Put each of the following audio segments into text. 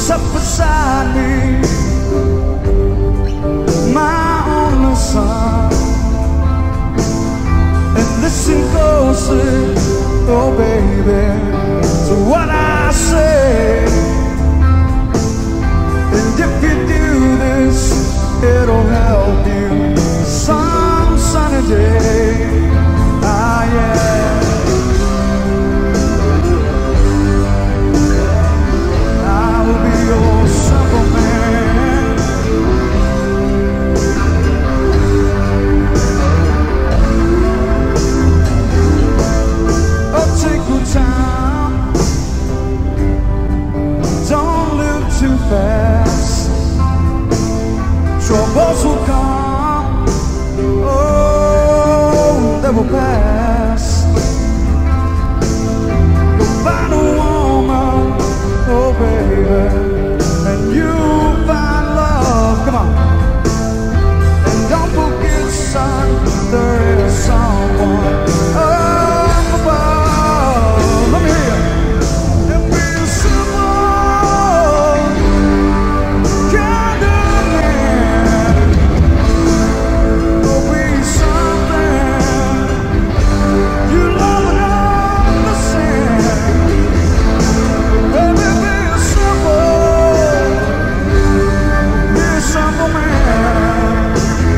up beside me, my only son. And listen closely, oh baby, to what I say. And if you do this, it'll help you some sunny day. Ah yeah. I will be your simple man. Oh, take your time, don't live too fast. Troubles will come, oh, they will pass. You'll find a woman, oh baby, and you'll find love, come on. And don't forget, son, there is someone up above. Let me hear you. And be simple, kind of man. Go be something you love and understand. Baby, be a simple man.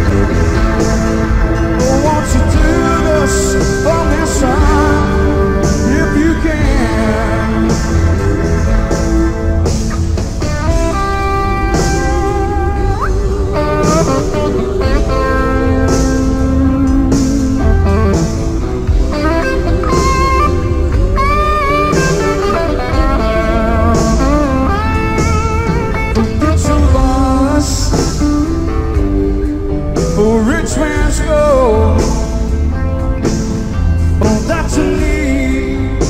Oh, won't you do this for me, son, if you can? Forget your loss for rich man's gold. All that you need,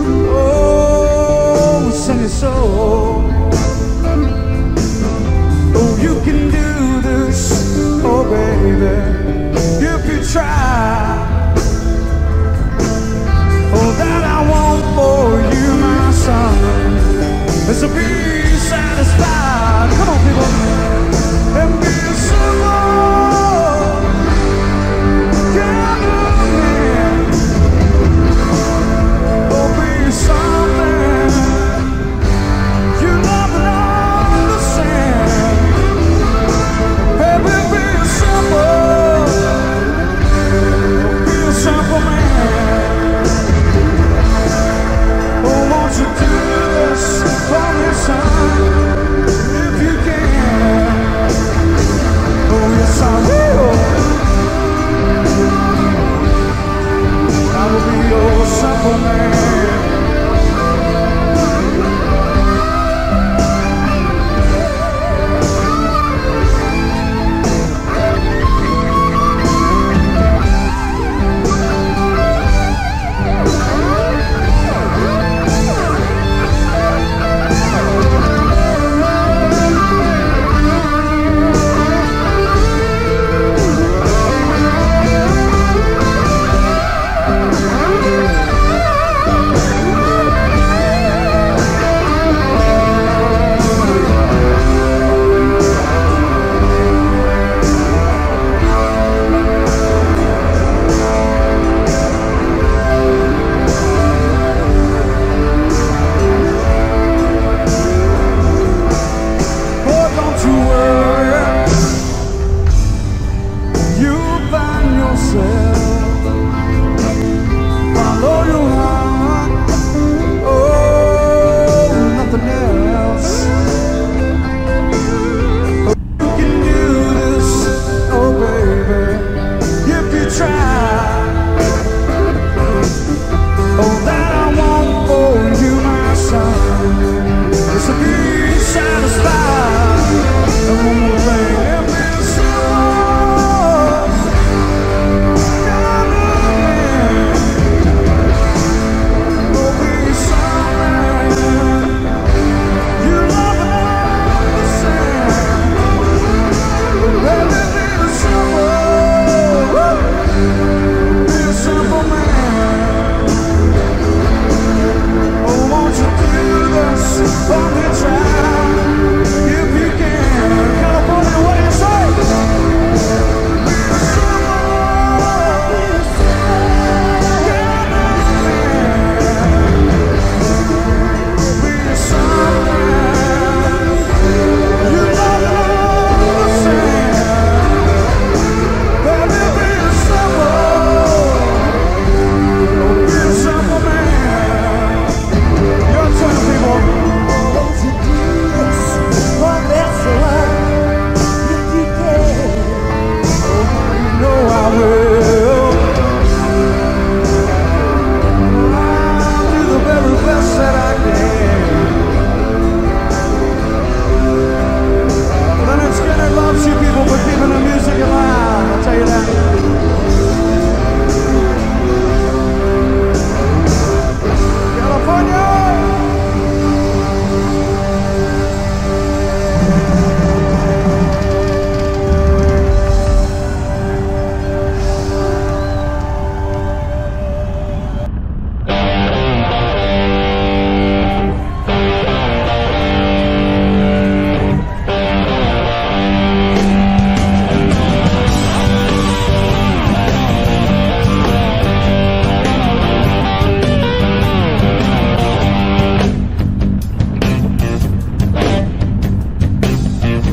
oh, send your soul. Oh, you can do this, oh baby, if you try. Oh, that I want for you, my son, is to be satisfied. Come on, people, and be simple, kind of man. Oh, be something you love and understand. Baby, be a simple man. Oh, won't you do this for me, son?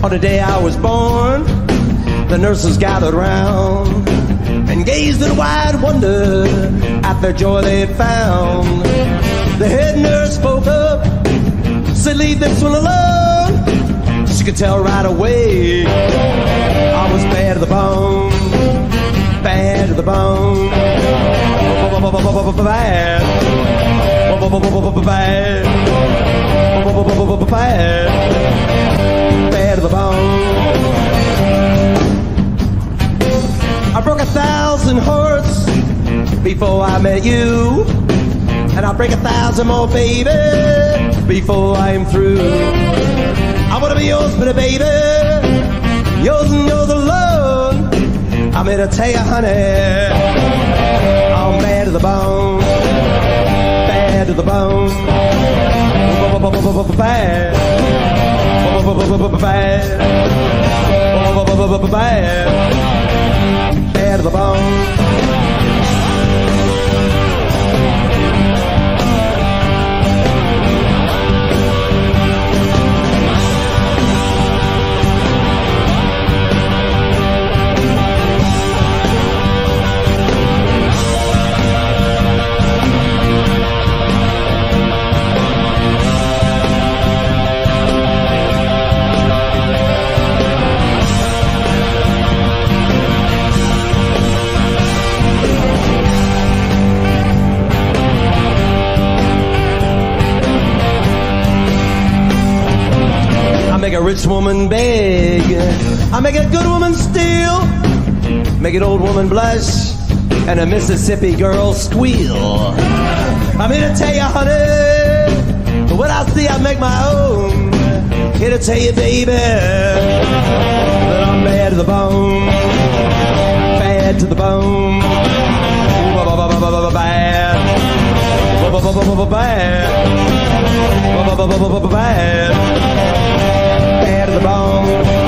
On the day I was born, the nurses gathered round and gazed in wide wonder at the joy they'd found. The head nurse spoke up, said leave this one alone. She could tell right away I was bad to the bone, bad to the bone, bad, bad to the bone. I broke 1,000 hearts before I met you, and I'll break 1,000 more, baby, before I'm through. I wanna be yours, pretty baby, yours and yours alone. I'm here to tell you, honey, I'm bad to the bone, bad to the bone, bad, bad to the bone. I make a rich woman beg, I make a good woman steal, make an old woman blush, and a Mississippi girl squeal. I'm here to tell you, honey, what I see I make my own. Here to tell you, baby, that I'm bad to the bone, bad to the bone, bad, bad, bad to the bone.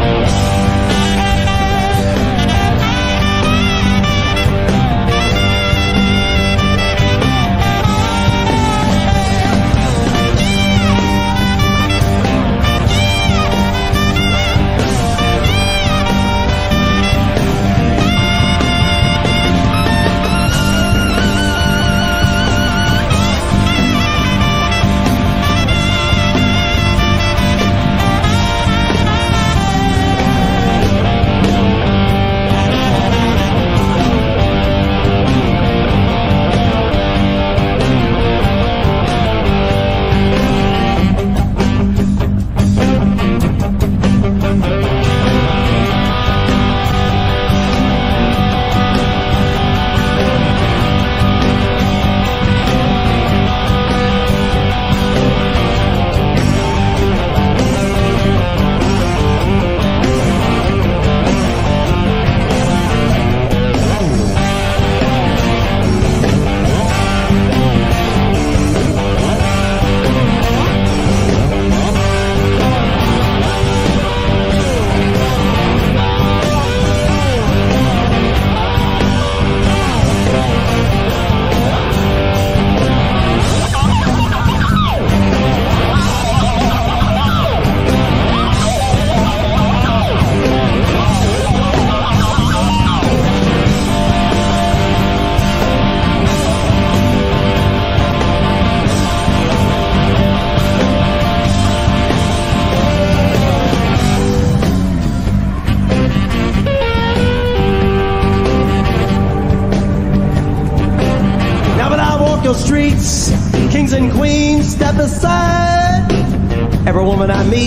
Streets, kings and queens step aside. Every woman I meet,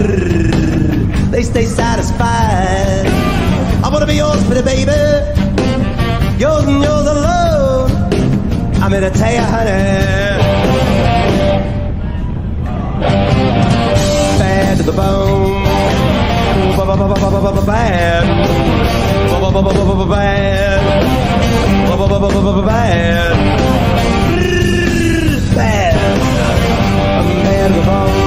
they stay satisfied. I wanna be yours, pretty baby, yours and yours alone. I'm here to tell you, honey, bad to the bone, bad, bad, bad, I'm bad to the bone.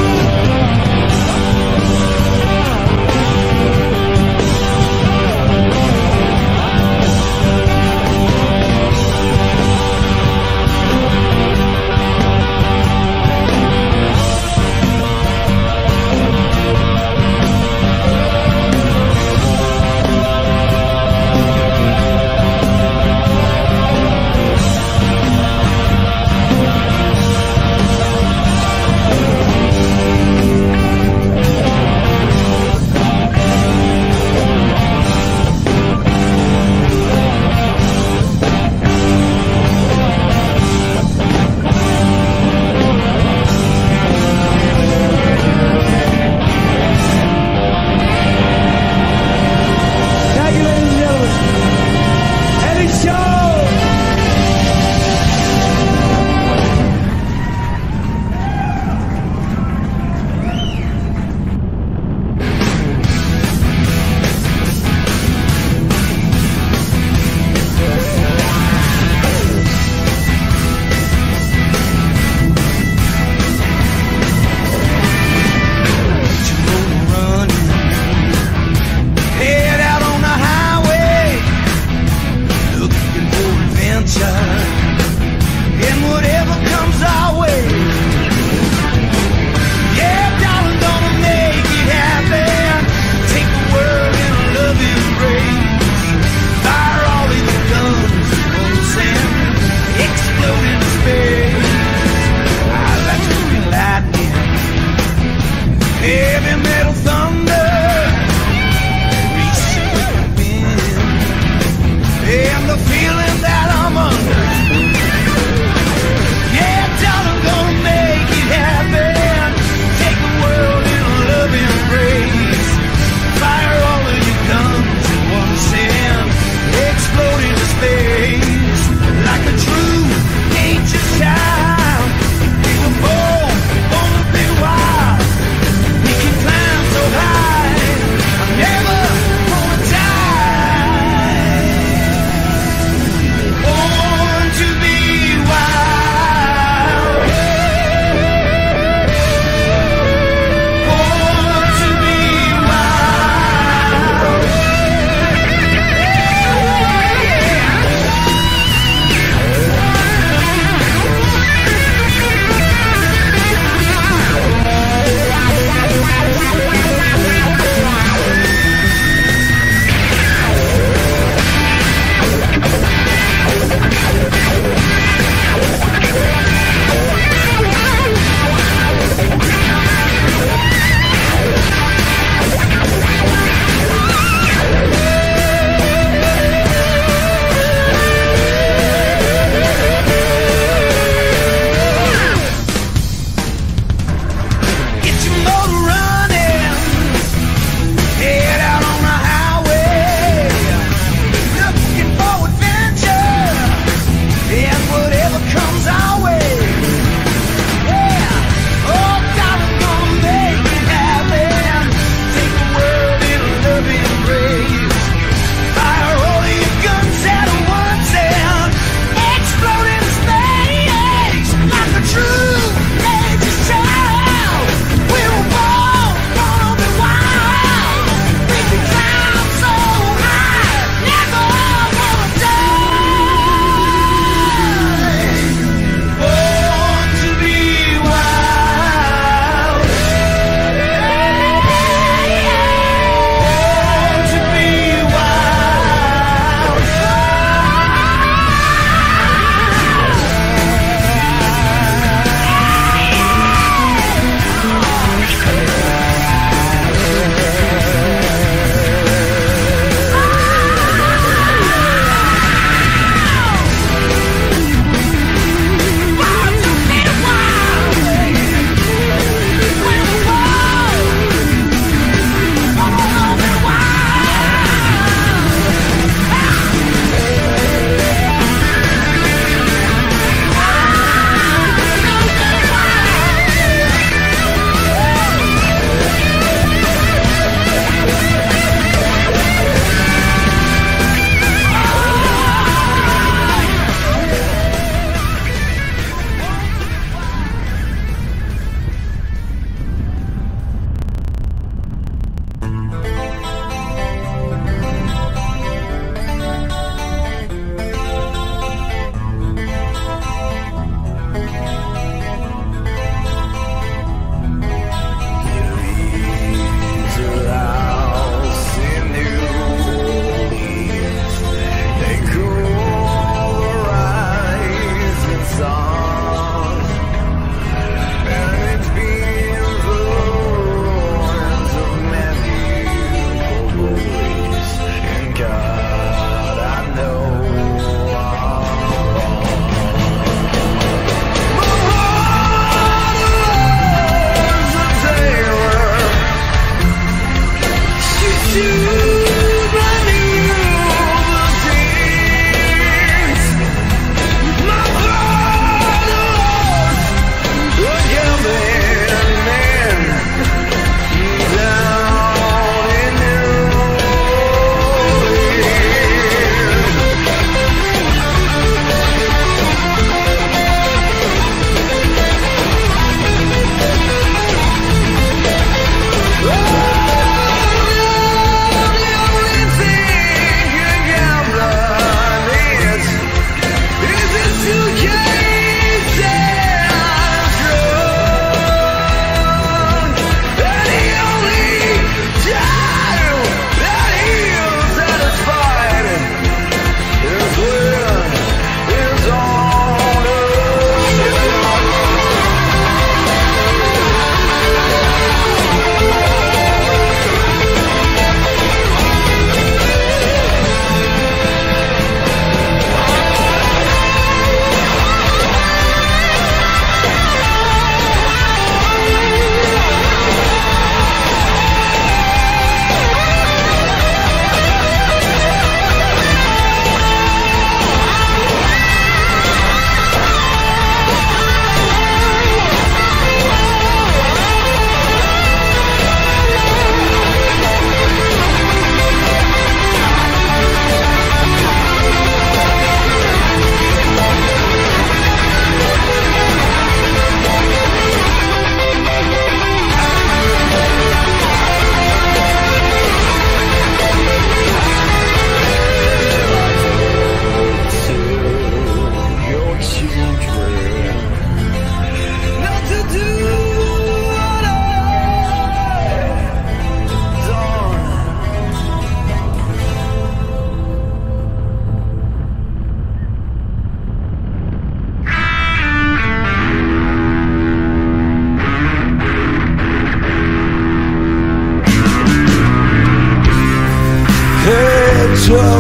Joe,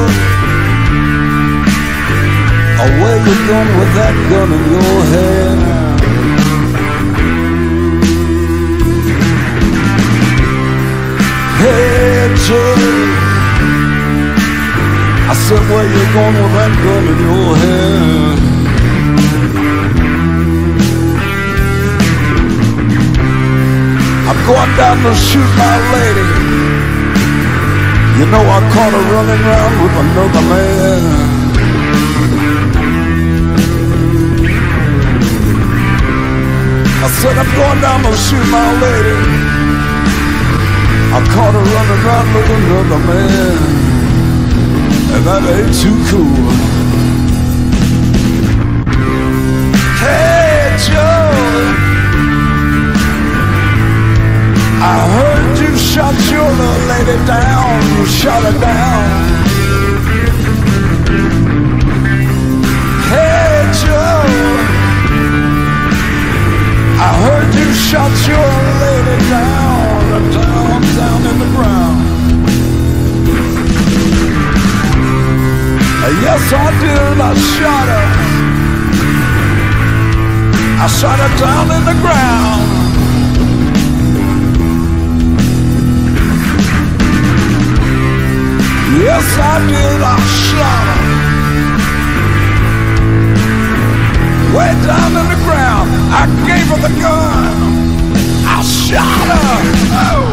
where you going with that gun in your hand? Hey Joe, I said, where you going with that gun in your hand? I'm going down to shoot my lady. You know I caught her running around with another man. I said, I'm going down to shoot my lady. I caught her running around with another man, and that ain't too cool. Hey Joe, I heard you shot your little lady down. You shot her down. Hey Joe, I heard you shot your lady down, down in the ground. Yes, I did. I shot her. I shot her down in the ground. Yes, I did. I shot her way down in the ground. I gave her the gun. I shot her. Oh.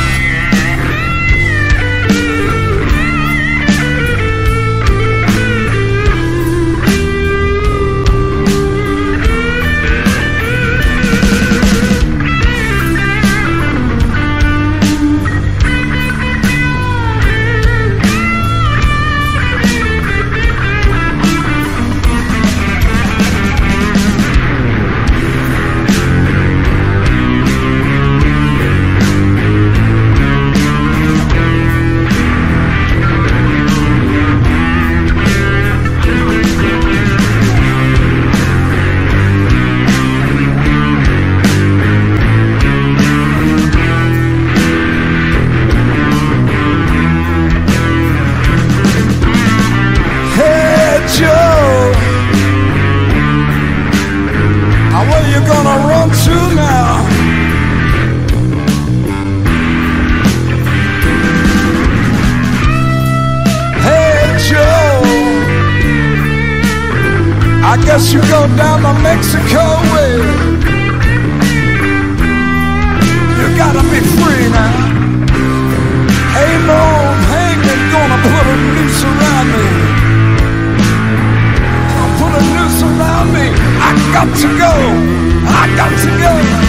Where you gonna run to now? Hey Joe, I guess you go down to Mexico way. You gotta be free now. Ain't no hangman gonna put a noose around me. Put a noose around me. I got to go. I got to go.